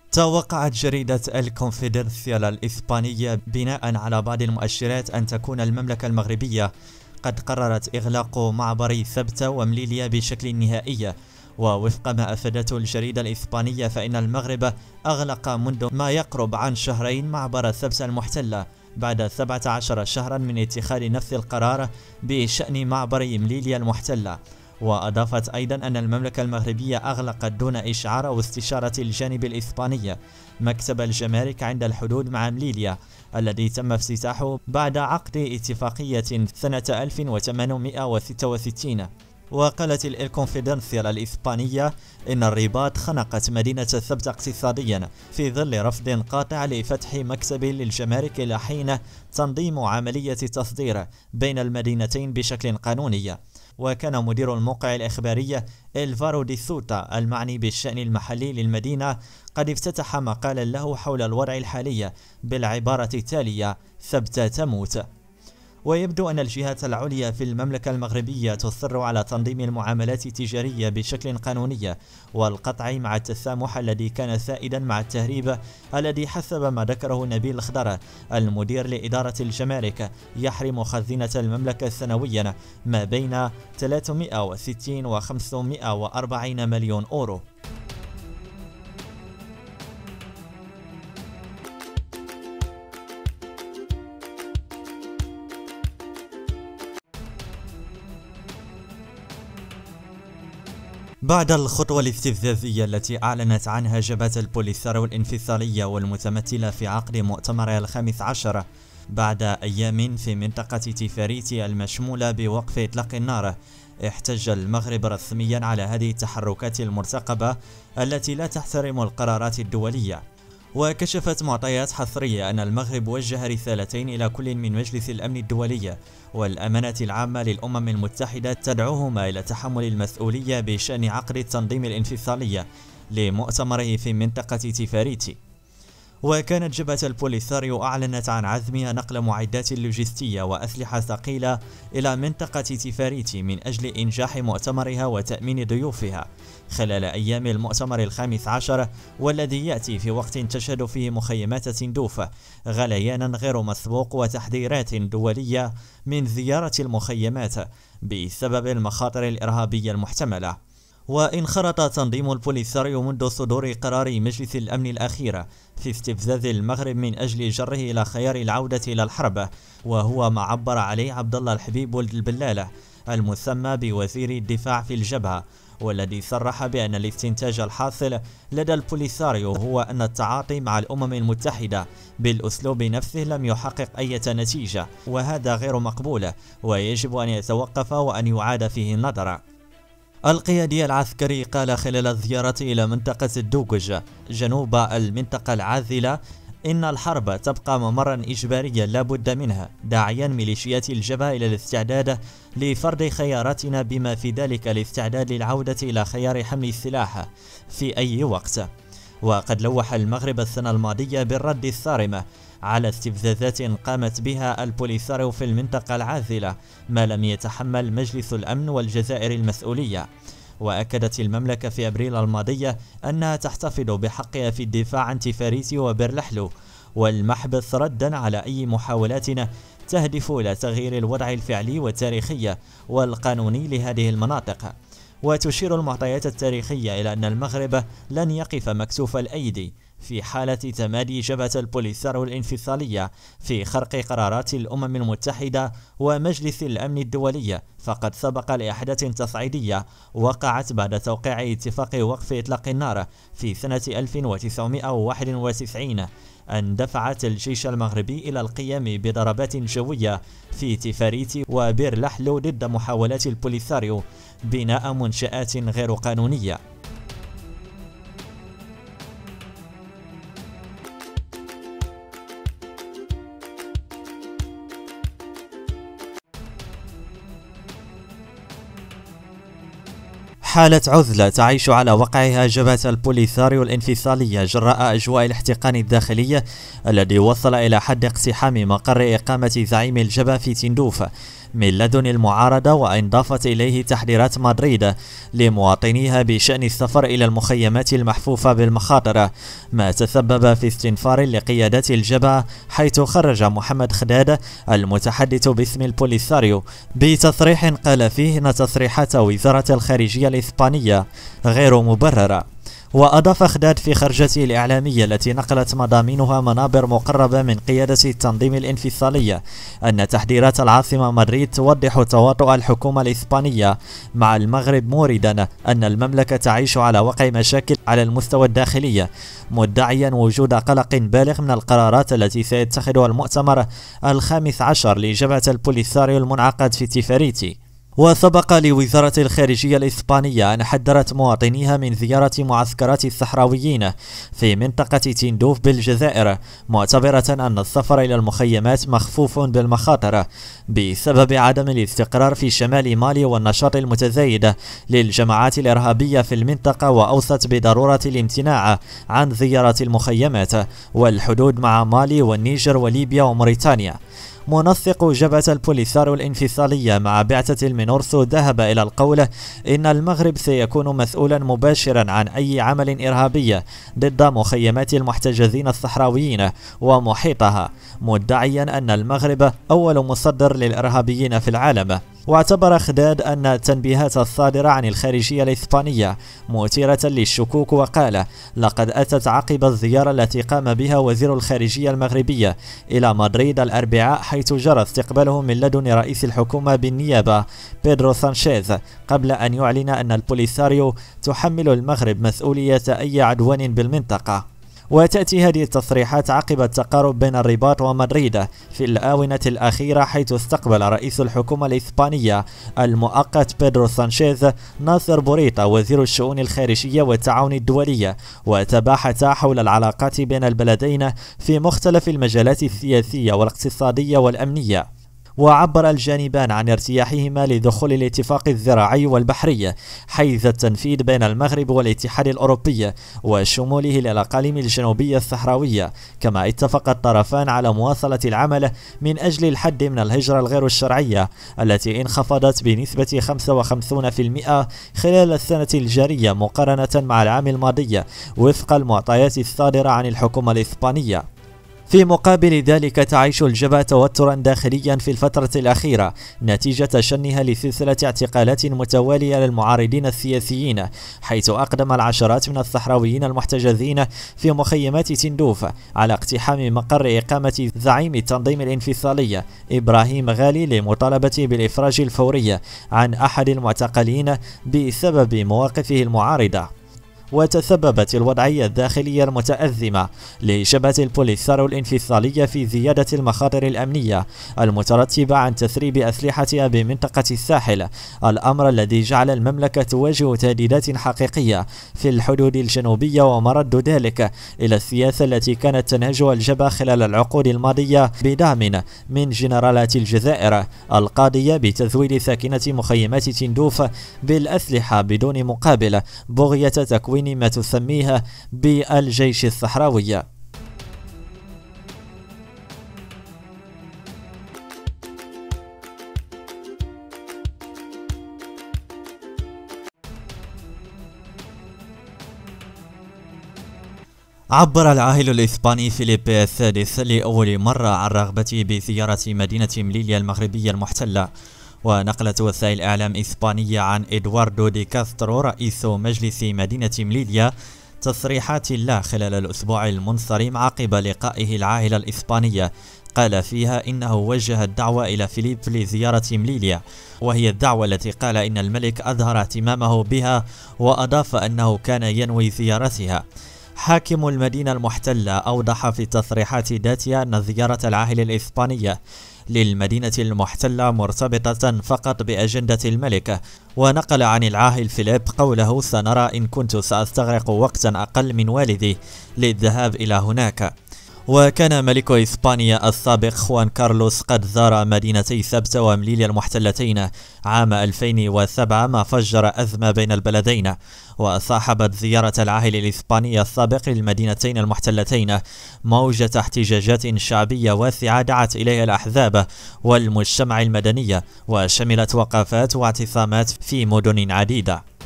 توقعت جريدة الكونفدرسيال الإسبانية بناء على بعض المؤشرات أن تكون المملكة المغربية قد قررت إغلاق معبري سبتة ومليليا بشكل نهائي. ووفق ما أفادته الجريدة الإسبانية فإن المغرب أغلق منذ ما يقرب عن شهرين معبر سبتة المحتلة بعد 17 شهرا من اتخاذ نفس القرار بشأن معبر مليليا المحتلة. وأضافت أيضا أن المملكة المغربية أغلقت دون إشعار أو استشارة الجانب الإسباني مكتب الجمارك عند الحدود مع مليليا الذي تم افتتاحه بعد عقد اتفاقية سنة 1866. وقالت الكونفدرسيال الإسبانية إن الرباط خنقت مدينة سبتة اقتصاديا في ظل رفض قاطع لفتح مكتب للجمارك إلى حين تنظيم عملية تصدير بين المدينتين بشكل قانوني. وكان مدير الموقع الإخباري إلفارو دي سوتا المعني بالشأن المحلي للمدينة قد افتتح مقالا له حول الوضع الحالي بالعبارة التالية: سبتة تموت. ويبدو أن الجهات العليا في المملكة المغربية تصر على تنظيم المعاملات التجارية بشكل قانوني والقطع مع التسامح الذي كان سائدا مع التهريب الذي حسب ما ذكره نبيل الخضر المدير لإدارة الجمارك يحرم خزينة المملكة سنويا ما بين 360 و 540 مليون أورو. بعد الخطوة الاستفزازية التي أعلنت عنها جبهة البوليساريو الانفصالية والمتمثلة في عقد مؤتمرها ال15 بعد أيام في منطقة تيفاريتي المشمولة بوقف إطلاق النار، احتج المغرب رسميا على هذه التحركات المرتقبة التي لا تحترم القرارات الدولية. وكشفت معطيات حصرية أن المغرب وجه رسالتين إلى كل من مجلس الأمن الدولي والأمانة العامة للأمم المتحدة تدعوهما إلى تحمل المسؤولية بشأن عقد التنظيم الانفصالي لمؤتمره في منطقة تيفاريتي. وكانت جبهة البوليساريو أعلنت عن عزمها نقل معدات لوجستية وأسلحة ثقيلة إلى منطقة تيفاريتي من أجل إنجاح مؤتمرها وتأمين ضيوفها خلال أيام المؤتمر ال15، والذي يأتي في وقت تشهد فيه مخيمات تندوف غليانا غير مسبوق وتحذيرات دولية من زيارة المخيمات بسبب المخاطر الإرهابية المحتملة. وانخرط تنظيم البوليساريو منذ صدور قرار مجلس الأمن الأخير في استفزاز المغرب من أجل جره إلى خيار العودة إلى الحرب، وهو ما عبر عليه عبد الله الحبيب ولد البلالة المسمى بوزير الدفاع في الجبهة، والذي صرح بأن الاستنتاج الحاصل لدى البوليساريو هو أن التعاطي مع الأمم المتحدة بالأسلوب نفسه لم يحقق أي نتيجة، وهذا غير مقبول ويجب أن يتوقف وأن يعاد فيه النظر. القيادي العسكري قال خلال الزيارة إلى منطقة الدوقج جنوب المنطقة العازلة إن الحرب تبقى ممرا إجباريا لا بد منها، داعيا ميليشيات الجبهة إلى الاستعداد لفرض خياراتنا بما في ذلك الاستعداد للعودة إلى خيار حمل السلاح في أي وقت. وقد لوح المغرب السنة الماضية بالرد الصارم على استفزازات قامت بها البوليساريو في المنطقة العازلة ما لم يتحمل مجلس الأمن والجزائر المسؤولية. وأكدت المملكة في أبريل الماضي أنها تحتفظ بحقها في الدفاع عن تيفاريتي وبرلحلو والمحبس ردا على أي محاولات تهدف إلى تغيير الوضع الفعلي والتاريخي والقانوني لهذه المناطق. وتشير المعطيات التاريخية إلى أن المغرب لن يقف مكسوف الأيدي في حالة تمادي جبهة البوليساريو الانفصالية في خرق قرارات الأمم المتحدة ومجلس الأمن الدولي، فقد سبق لأحداث تصعيدية وقعت بعد توقيع اتفاق وقف إطلاق النار في سنة 1991 أن دفعت الجيش المغربي إلى القيام بضربات جوية في تيفاريتي وبرلحلو ضد محاولات البوليساريو بناء منشآت غير قانونية. حالة عزلة تعيش على وقعها جبهة البوليساريو الانفصالية جراء أجواء الاحتقان الداخلي الذي وصل إلى حد اقتحام مقر إقامة زعيم الجبهة في تندوف من لدن المعارضة، وإن ضافت إليه تحذيرات مدريد لمواطنيها بشأن السفر إلى المخيمات المحفوفة بالمخاطر، ما تسبب في استنفار لقيادة الجبهة، حيث خرج محمد خداد المتحدث باسم البوليساريو بتصريح قال فيه إن تصريحات وزارة الخارجية الإسبانية غير مبررة. وأضاف خداد في خرجته الإعلامية التي نقلت مضامينها منابر مقربة من قيادة التنظيم الانفصالي أن تحذيرات العاصمة مدريد توضح تواطؤ الحكومة الإسبانية مع المغرب، موردا أن المملكة تعيش على وقع مشاكل على المستوى الداخلي، مدعيا وجود قلق بالغ من القرارات التي سيتخذها المؤتمر ال15 لجبهة البوليساريو المنعقد في تيفاريتي. وسبق لوزارة الخارجية الإسبانية أن حذرت مواطنيها من زيارة معسكرات الصحراويين في منطقة تندوف بالجزائر، معتبرة أن السفر إلى المخيمات مخفوف بالمخاطر بسبب عدم الاستقرار في شمال مالي والنشاط المتزايد للجماعات الإرهابية في المنطقة، وأوصت بضرورة الامتناع عن زيارة المخيمات والحدود مع مالي والنيجر وليبيا وموريتانيا. منسق جبهة البوليساريو الانفصالية مع بعثة المينورسو ذهب إلى القول إن المغرب سيكون مسؤولا مباشرا عن أي عمل إرهابي ضد مخيمات المحتجزين الصحراويين ومحيطها، مدعيا أن المغرب أول مصدر للإرهابيين في العالم. واعتبر خداد أن التنبيهات الصادرة عن الخارجية الإسبانية مثيرة للشكوك، وقال: لقد أتت عقب الزيارة التي قام بها وزير الخارجية المغربية إلى مدريد الأربعاء، حيث جرى استقباله من لدن رئيس الحكومة بالنيابة بيدرو سانشيز، قبل أن يعلن أن البوليساريو تحمل المغرب مسؤولية أي عدوان بالمنطقة. وتأتي هذه التصريحات عقب التقارب بين الرباط ومدريد في الآونة الأخيرة، حيث استقبل رئيس الحكومة الإسبانية المؤقت بيدرو سانشيز ناصر بوريطة وزير الشؤون الخارجية والتعاون الدولي، وتباحثا حول العلاقات بين البلدين في مختلف المجالات السياسية والاقتصادية والأمنية. وعبر الجانبان عن ارتياحهما لدخول الاتفاق الزراعي والبحري حيز التنفيذ بين المغرب والاتحاد الأوروبي وشموله للأقاليم الجنوبية الصحراوية، كما اتفق الطرفان على مواصلة العمل من أجل الحد من الهجرة الغير الشرعية التي انخفضت بنسبة 55% خلال السنة الجارية مقارنة مع العام الماضي وفق المعطيات الصادرة عن الحكومة الإسبانية. في مقابل ذلك تعيش الجبهة توترا داخليا في الفترة الأخيرة نتيجة شنها لسلسلة اعتقالات متوالية للمعارضين السياسيين، حيث أقدم العشرات من الصحراويين المحتجزين في مخيمات تندوف على اقتحام مقر إقامة زعيم التنظيم الانفصالي إبراهيم غالي لمطالبة بالإفراج الفوري عن أحد المعتقلين بسبب مواقفه المعارضة. وتسببت الوضعية الداخلية المتأزمة لجبهة البوليساريو الانفصالية في زيادة المخاطر الأمنية المترتبة عن تسريب أسلحتها بمنطقة الساحل، الأمر الذي جعل المملكة تواجه تهديدات حقيقية في الحدود الجنوبية، ومرد ذلك إلى السياسة التي كانت تنهجها الجبهة خلال العقود الماضية بدعم من جنرالات الجزائر القاضية بتزويد ساكنة مخيمات تندوف بالأسلحة بدون مقابل، بغية تكوين ما تسميها بالجيش الصحراوي. عبر العاهل الإسباني فيليبي السادس لأول مرة عن رغبته بزيارة مدينة مليليا المغربية المحتلة. ونقلت وسائل إعلام إسبانية عن إدواردو دي كاسترو رئيس مجلس مدينة مليليا تصريحات له خلال الأسبوع المنصرم عقب لقائه العاهل الإسبانية، قال فيها إنه وجه الدعوة إلى فيليب لزيارة مليليا، وهي الدعوة التي قال إن الملك أظهر اهتمامه بها، وأضاف أنه كان ينوي زيارتها. حاكم المدينة المحتلة أوضح في التصريحات ذاتها أن زيارة العاهل الإسبانية للمدينة المحتلة مرتبطة فقط بأجندة الملك، ونقل عن العاهل فيليب قوله: سنرى إن كنت سأستغرق وقتا أقل من والدي للذهاب إلى هناك. وكان ملك إسبانيا السابق خوان كارلوس قد زار مدينتي سبتة ومليليا المحتلتين عام 2007، ما فجر أزمة بين البلدين. وصاحبت زيارة العاهل الإسباني السابق للمدينتين المحتلتين موجة احتجاجات شعبية واسعة دعت إليها الأحزاب والمجتمع المدني، وشملت وقفات واعتصامات في مدن عديدة.